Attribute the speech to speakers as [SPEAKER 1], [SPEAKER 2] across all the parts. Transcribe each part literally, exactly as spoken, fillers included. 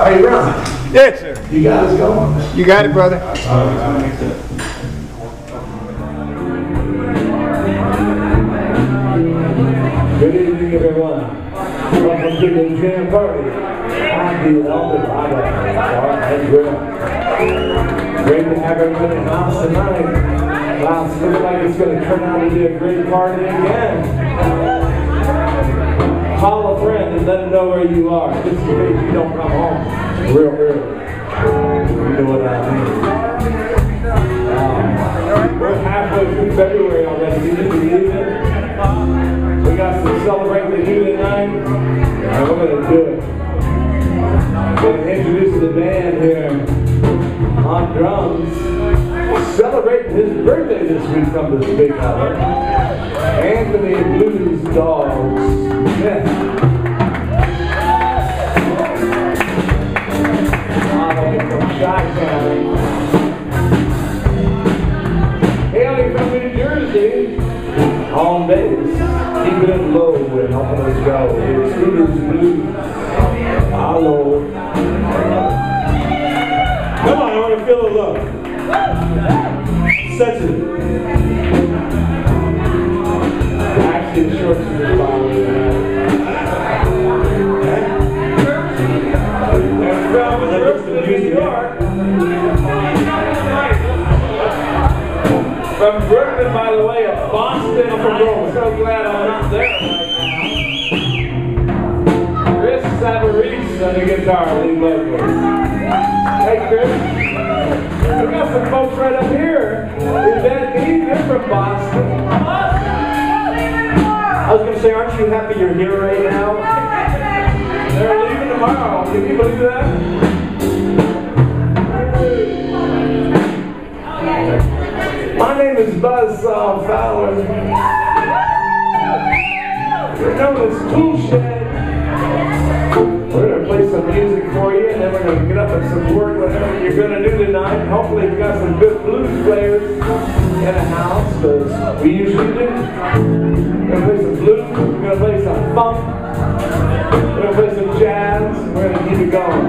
[SPEAKER 1] Hey, Ron.
[SPEAKER 2] Yes, sir.
[SPEAKER 1] You got us going?
[SPEAKER 2] You got it, brother.
[SPEAKER 1] Good evening, everyone. Welcome to the Jan Burgess on.The Dorado Bar and Grill. Great to have everyone in the house tonight. Wow, it's looking like it's going to turn out to be a great party again. Call a friend and let them know where you are. Just in case you don't come home real early. You know what I mean. Um, we're halfway through February already. You need to believe it. We got to celebrate with you tonight, and we're going to do it. I'm going to introduce the band here on drums. Celebrating his birthday this week from this big hour. Anthony Blues Dogs Smith. From Chi-Town. Hailing from New Jersey. On bass, keeping it low and helping us go. It's Hooters Blues. Hello. Come on, I want to feel the love. Sensitive. Actually, the shorts are the bottom. And from Brooklyn, New York. From Brooklyn, by the way, of Boston, I'm so glad I'm not there right now. Chris Savarese on the guitar, lead vocals. Hey, Chris. We got some folks right up here. Is that me? You're from Boston. I was going to say, aren't you happy you're here right now? They're leaving tomorrow. Can you believe that? My name is Buzzsaw Fowler. We're known as Toolshed. We're going to play some music for you, and then we're going to get up and support whatever you're going to do tonight. Hopefully we've got some good blues players in the house, because we usually do. We're going to play some blues, we're going to play some funk, we're going to play some jazz, and we're going to keep it going.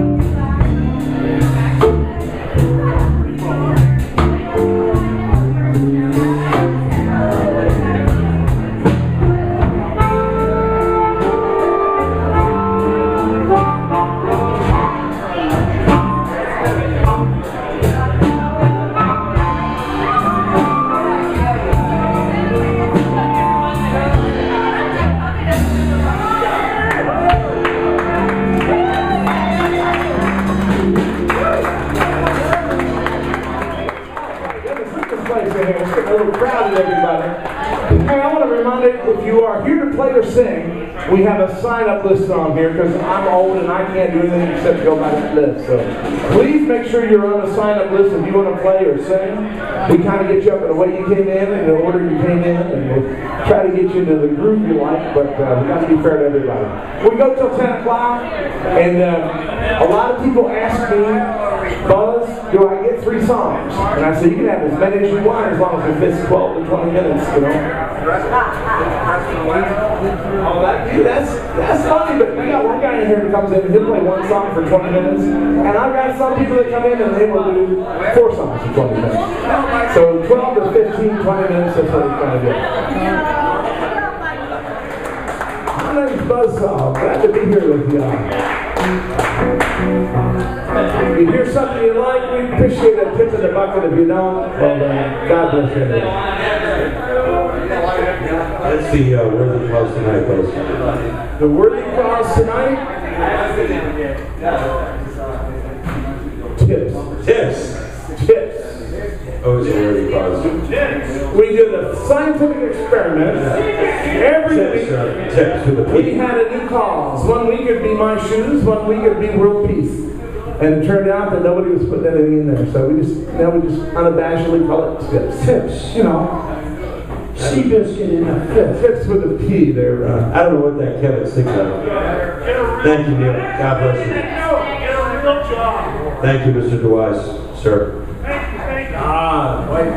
[SPEAKER 1] If you are here to play or sing, we have a sign-up list on here because I'm old and I can't do anything except go by that list. So please make sure you're on the sign-up list if you want to play or sing. We kind of get you up in the way you came in and the order you came in, and we'll try to get you into the groove you like, but uh, we got to be fair to everybody. We go till ten o'clock, and uh, a lot of people ask me, Buzz, do I get three songs? And I say, you can have as many as you want as long as it fits twelve to twenty minutes, you know. Oh, that, dude, that's, that's funny, but we got one guy in here who comes in and he'll play one song for twenty minutes, and I've got some people that come in and they will do four songs for twenty minutes. So twelve to fifteen, twenty minutes, that's what we're trying to do. My name's Buzzsaw. Glad to be here with y'all. If you hear something you like, we appreciate a tip in the bucket. If you don't, well, uh, God bless you.
[SPEAKER 3] That's the uh, worthy cause tonight, folks.
[SPEAKER 1] The worthy cause tonight? Tips.
[SPEAKER 3] Tips.
[SPEAKER 1] Tips.
[SPEAKER 3] Oh, it's a worthy cause.
[SPEAKER 1] We did a scientific experiment. Every
[SPEAKER 3] Tips,
[SPEAKER 1] week,
[SPEAKER 3] uh, tips to the
[SPEAKER 1] we
[SPEAKER 3] people.
[SPEAKER 1] had a new cause. One week it'd be my shoes, one week it'd be world peace. And it turned out that nobody was putting anything in there. So we just, now we just unabashedly call it tips. Tips, you know. Seabiscuit in a fit. Tips with a P there. Uh,
[SPEAKER 3] I don't know what that Kevin sticks out. Thank you, Neil. God bless you. Thank you, Mister DeWise, sir.
[SPEAKER 1] Ah, wait.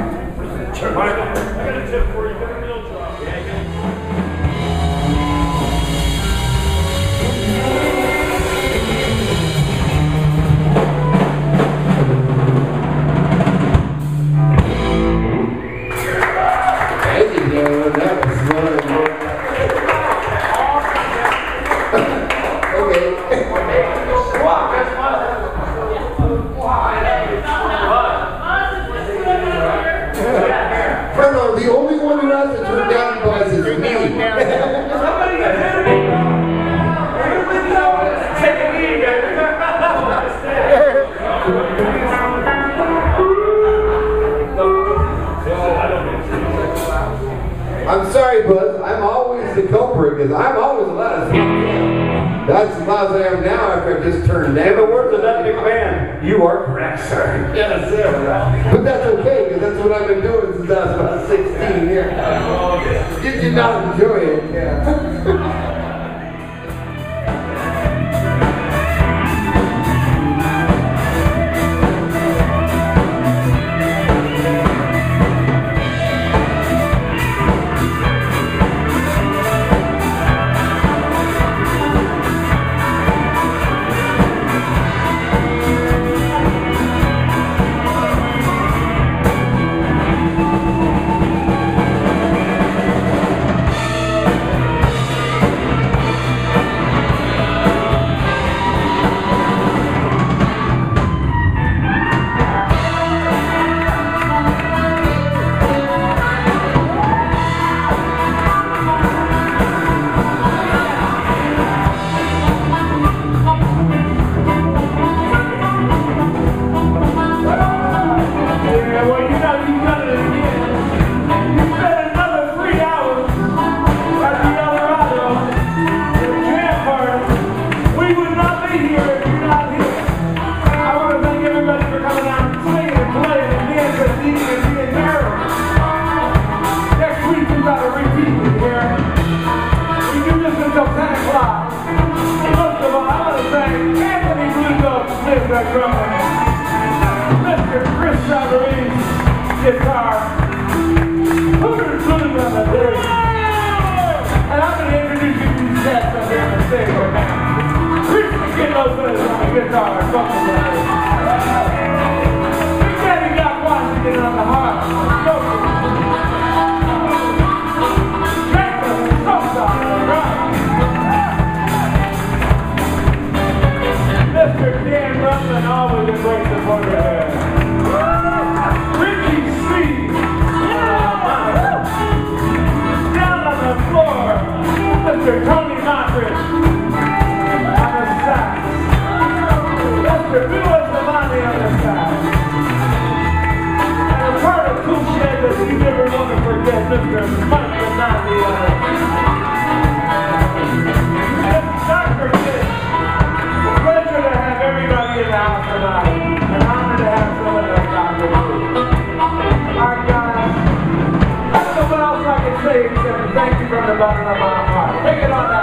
[SPEAKER 2] always the culprit because I'm always allowed to speak. That's as loud as I am now after I just turned down.
[SPEAKER 1] In the words of that McMahon, you are correct, sir.
[SPEAKER 2] Yes, sir. But that's okay because that's what I've been doing since I was about sixteen years. You did not enjoy it. Yeah.
[SPEAKER 1] Guitar. Who's good on the day? And I'm going to introduce you to these cats up here on the stage right now. Rich get those brothers on the guitar. Something like that. Big Daddy got Washington on the harp. Jackson, Sosa, right? Mister Dan Ruffin always a great supporter there. Mister Tony Mottridge on the side. Mister Fowler on the side. And a part of Toolshed that you never want to forget, Mister Mike on the other. It's Doctor Kidd. A pleasure to have everybody in the house tonight. An honor to have someone like Doctor Kidd. Our guys, I don't know what else I can say except thank you from the bottom of my heart. Take it on out.